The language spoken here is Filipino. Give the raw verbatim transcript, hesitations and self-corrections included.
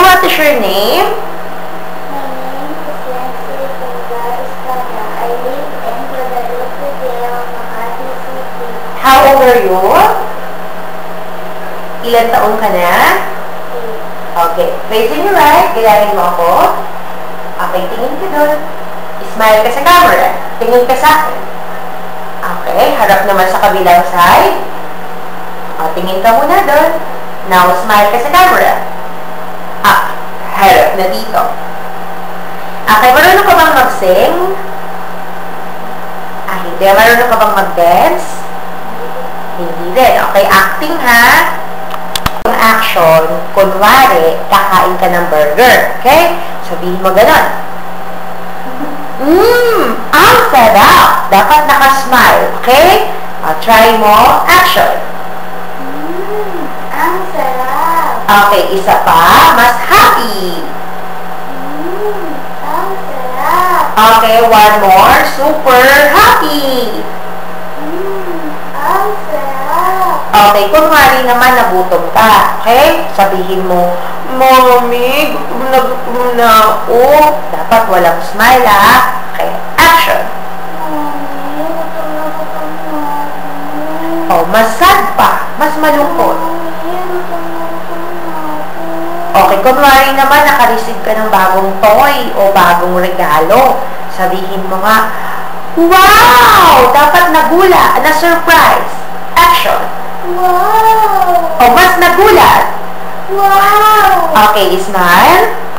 what is your name? My name is Leslie Pinga Estrada. I live in Guadalupe Villa, Makati City. How old are you? Ilan taon ka na? Okay. Facing you right. Kilalanin mo ako. Okay, tingin ka doon. Smile ka sa camera. Tingin ka sa akin. Okay, harap naman sa kabilang side. O, tingin ka muna doon. Now, smile ka sa camera. Ah, harap na dito. Okay, marunong ka bang mag-sing? Ah, hindi. Marunong ka bang mag-dance? Hindi din. Okay, acting ha. Yung action, kunwari, kakain ka ng burger. Okay? Sabihin mo ganon. Mmm, ang sarap. Dapat nakasmile. Okay? Uh, try mo. Action. Mmm, ang sarap. Okay, isa pa. Mas happy. Mmm, ang sarap. Okay, one more. Super happy. Mmm, ang sarap. Okay, kunwari naman nagutom ka. Okay? Sabihin mo, Mommy, gutom na gutom na ako. Dapat walang smile, ha? Okay, action. Mommy, gutom na gutom na ako. Oh, mas sad pa. Mas malungkot. Mommy, gutom na gutom na ako. Okay, kunwari naman nakareceive ka ng bagong toy o bagong regalo. Sabihin mo nga, wow! Dapat nagula, na-surprise. Action. Wow! O, mas nagulat. Wow! Okay, smile.